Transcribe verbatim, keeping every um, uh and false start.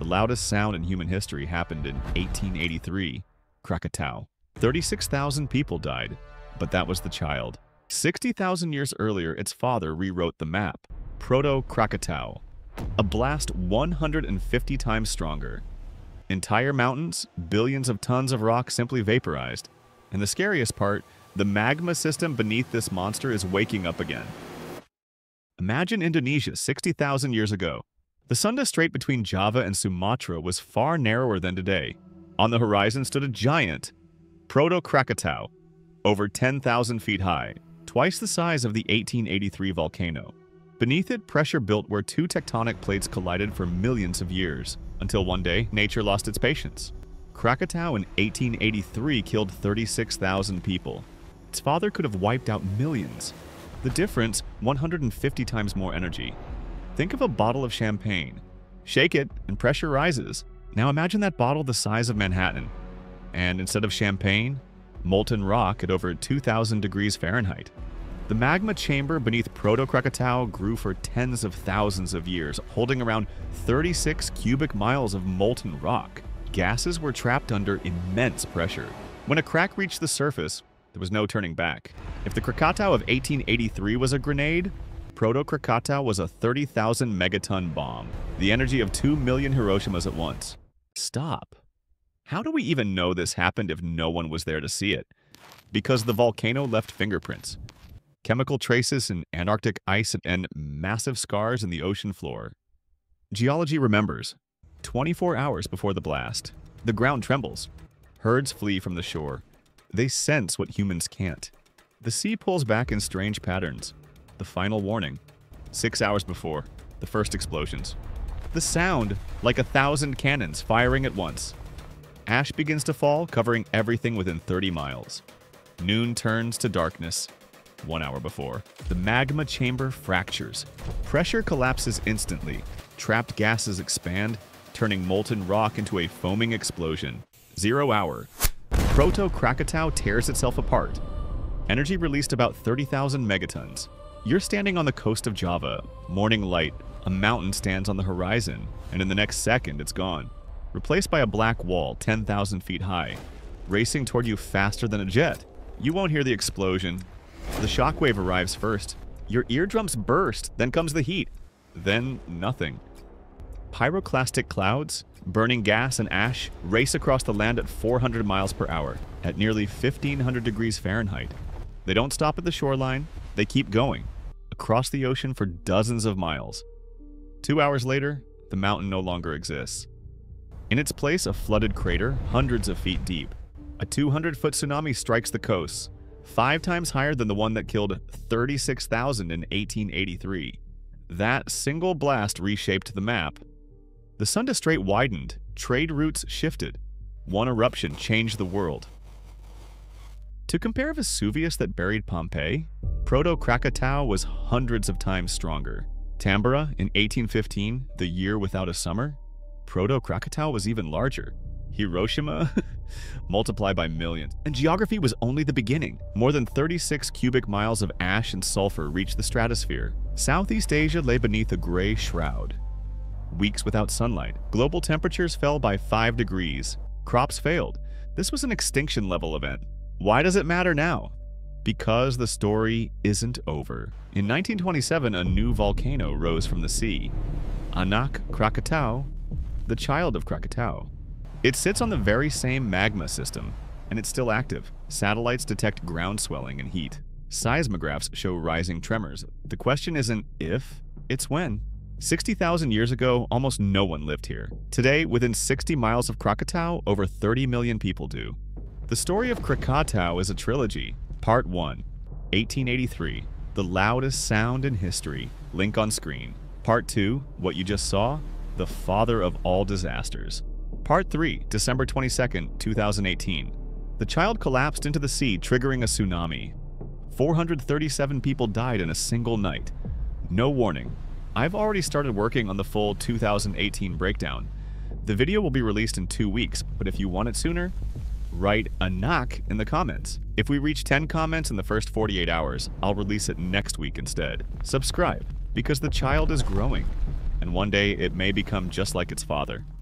The loudest sound in human history happened in eighteen eighty-three, Krakatau. thirty-six thousand people died, but that was the child. sixty thousand years earlier, its father rewrote the map, Proto-Krakatau, a blast one hundred fifty times stronger. Entire mountains, billions of tons of rock simply vaporized. And the scariest part, the magma system beneath this monster is waking up again. Imagine Indonesia sixty thousand years ago. The Sunda Strait between Java and Sumatra was far narrower than today. On the horizon stood a giant, Proto-Krakatau, over ten thousand feet high, twice the size of the eighteen eighty-three volcano. Beneath it, pressure built where two tectonic plates collided for millions of years, until one day, nature lost its patience. Krakatau in eighteen eighty-three killed thirty-six thousand people. Its father could have wiped out millions. The difference, one hundred fifty times more energy. Think of a bottle of champagne. Shake it, and pressure rises. Now imagine that bottle the size of Manhattan. And instead of champagne, molten rock at over two thousand degrees Fahrenheit. The magma chamber beneath Proto-Krakatau grew for tens of thousands of years, holding around thirty-six cubic miles of molten rock. Gases were trapped under immense pressure. When a crack reached the surface, there was no turning back. If the Krakatau of eighteen eighty-three was a grenade, Proto-Krakatau was a thirty thousand megaton bomb, the energy of two million Hiroshimas at once. Stop. How do we even know this happened if no one was there to see it? Because the volcano left fingerprints. Chemical traces in Antarctic ice and massive scars in the ocean floor. Geology remembers. twenty-four hours before the blast, the ground trembles. Herds flee from the shore. They sense what humans can't. The sea pulls back in strange patterns. The final warning. Six hours before, the first explosions. The sound, like a thousand cannons firing at once. Ash begins to fall, covering everything within thirty miles. Noon turns to darkness. One hour before, the magma chamber fractures. Pressure collapses instantly. Trapped gases expand, turning molten rock into a foaming explosion. Zero hour. Proto-Krakatau tears itself apart. Energy released about thirty thousand megatons. You're standing on the coast of Java. Morning light. A mountain stands on the horizon, and in the next second, it's gone. Replaced by a black wall ten thousand feet high, racing toward you faster than a jet. You won't hear the explosion. The shockwave arrives first. Your eardrums burst, then comes the heat. Then nothing. Pyroclastic clouds, burning gas and ash, race across the land at four hundred miles per hour, at nearly fifteen hundred degrees Fahrenheit. They don't stop at the shoreline, they keep going, across the ocean for dozens of miles. Two hours later, the mountain no longer exists. In its place, a flooded crater, hundreds of feet deep. A two hundred foot tsunami strikes the coast, five times higher than the one that killed thirty-six thousand in eighteen eighty-three. That single blast reshaped the map. The Sunda Strait widened, trade routes shifted. One eruption changed the world. To compare Vesuvius that buried Pompeii, Proto-Krakatau was hundreds of times stronger. Tambora in eighteen fifteen, the year without a summer, Proto-Krakatau was even larger. Hiroshima? Multiplied by millions. And geography was only the beginning. More than thirty-six cubic miles of ash and sulfur reached the stratosphere. Southeast Asia lay beneath a gray shroud. Weeks without sunlight. Global temperatures fell by five degrees. Crops failed. This was an extinction-level event. Why does it matter now? Because the story isn't over. In nineteen twenty-seven, a new volcano rose from the sea. Anak Krakatau, the child of Krakatau. It sits on the very same magma system, and it's still active. Satellites detect ground swelling and heat. Seismographs show rising tremors. The question isn't if, it's when. sixty thousand years ago, almost no one lived here. Today, within sixty miles of Krakatau, over thirty million people do. The story of Krakatau is a trilogy. Part one, eighteen eighty-three, the loudest sound in history. Link on screen. Part two, what you just saw, the father of all disasters. Part three, December twenty-second, two thousand eighteen. The child collapsed into the sea, triggering a tsunami. four hundred thirty-seven people died in a single night. No warning. I've already started working on the full two thousand eighteen breakdown. The video will be released in two weeks, but if you want it sooner, write Anak in the comments. If we reach ten comments in the first forty-eight hours, I'll release it next week instead. Subscribe, because the child is growing, and one day it may become just like its father.